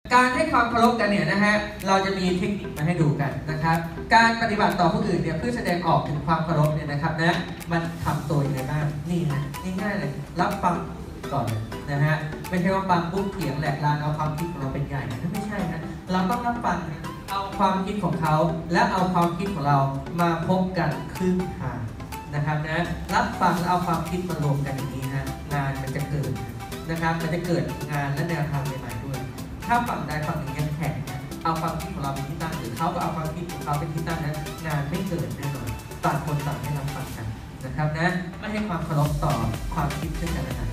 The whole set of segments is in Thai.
การให้ความเคารพกันเนี่ยนะฮะเราจะมีเทคนิคมาให้ดูกันนะครับการปฏิบัติต่อผู้อื่นเนี่ยเพื่อแสดงออกถึงความเคารพเนี่ยนะครับนะมันทำตัวยังไงบ้างนี่นะง่ายๆเลยรับฟังก่อนเลยนะฮะไม่ใช่ว่าฟังปุ๊บเถียงแหลกลานเอาความคิดของเราเป็นใหญ่นะไม่ใช่นะเราต้องรับฟังเอาความคิดของเขาและเอาความคิดของเรามาพบกันครึ่งทางนะครับนะรับฟังแล้วเอาความคิดมารวมกันอย่างนี้ฮะงานมันจะเกิดนะครับมันจะเกิดงานและแนวทางใหม่ๆด้วยถ้าฝั่งใดฝั่งหนึ่งยังแข็งเอาความคิดของเราเป็นที่ตั้งหรือเขาก็เอาความคิดของเขาเป็นที่ตั้งนั้นงานไม่เกิดแน่นอนต่างคนต่างให้รับฟังกันนะครับนะไม่ให้ความเคารพต่อความคิดซึ่งกันและกัน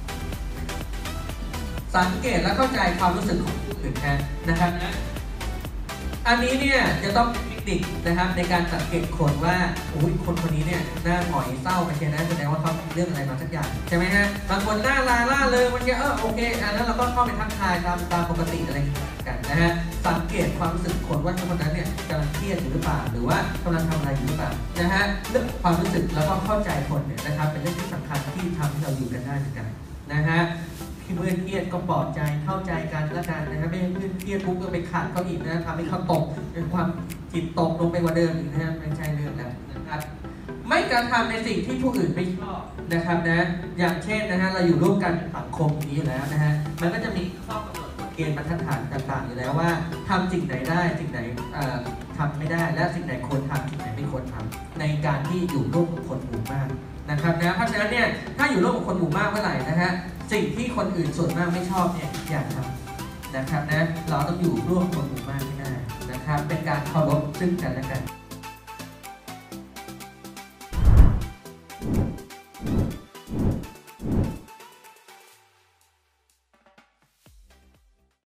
สังเกตและเข้าใจความรู้สึกของผู้อื่นนะครับนะอันนี้เนี่ยจะต้องเทคนิคนะครับในการสังเกตคนว่าคนคนนี้เนี่ยหน้าหงอยเศร้าไปเชียนะแสดงว่าเขาเรื่องอะไรมาสักอย่างใช่ไหมฮะบางคนหน้าล่าเลยมันจะโอเคอันนั้นเราก็เข้าไปทักทายตามปกติอะไรกันนะฮะสังเกตความรู้สึกคนว่าคนนั้นเนี่ยกำลังเครียดอยู่หรือเปล่าหรือว่ากำลังทำอะไรอยู่หรือเปล่านะฮะเรื่องความรู้สึกแล้วก็เข้าใจคนเนี่ยนะครับเป็นเรื่องที่สำคัญที่ทำให้เราอยู่กันได้เหมือนกันนะฮะเพื่อนเครียดก็ปลอบใจเข้าใจกันแล้วกันนะครับไม่ให้เพื่อนเครียดปุ๊บก็ไปขัดเขาอีกนะทำให้เขาตกเป็นความจิตตกลงไปกว่าเดิมอีกนะไม่ใช่เรื่องแล้วนะครับไม่การทำในสิ่งที่ผู้อื่นไม่ชอบนะครับนะอย่างเช่นนะฮะเราอยู่ร่วมกันสังคมนี้อยู่แล้วนะฮะมันก็จะมีข้อกำหนดเกณฑ์บรรทัดฐานต่างๆอยู่แล้วว่าทำสิ่งไหนได้สิ่งไหนทำไม่ได้และสิ่งไหนควรทำสิ่งไหนไม่ควรทำในการที่อยู่ร่วมกับคนหมู่มากนะครับนะเพราะฉะนั้นเนี่ยถ้าอยู่ร่วมกับคนหมู่มากเมื่อไหร่นะฮะสิ่งที่คนอื่นส่วนมากไม่ชอบเนี่ยอย่าทำนะครับนะเราต้องอยู่ร่วมคนหมู่มากให้ได้นะครับเป็นการเคารพซึ่งกันและกัน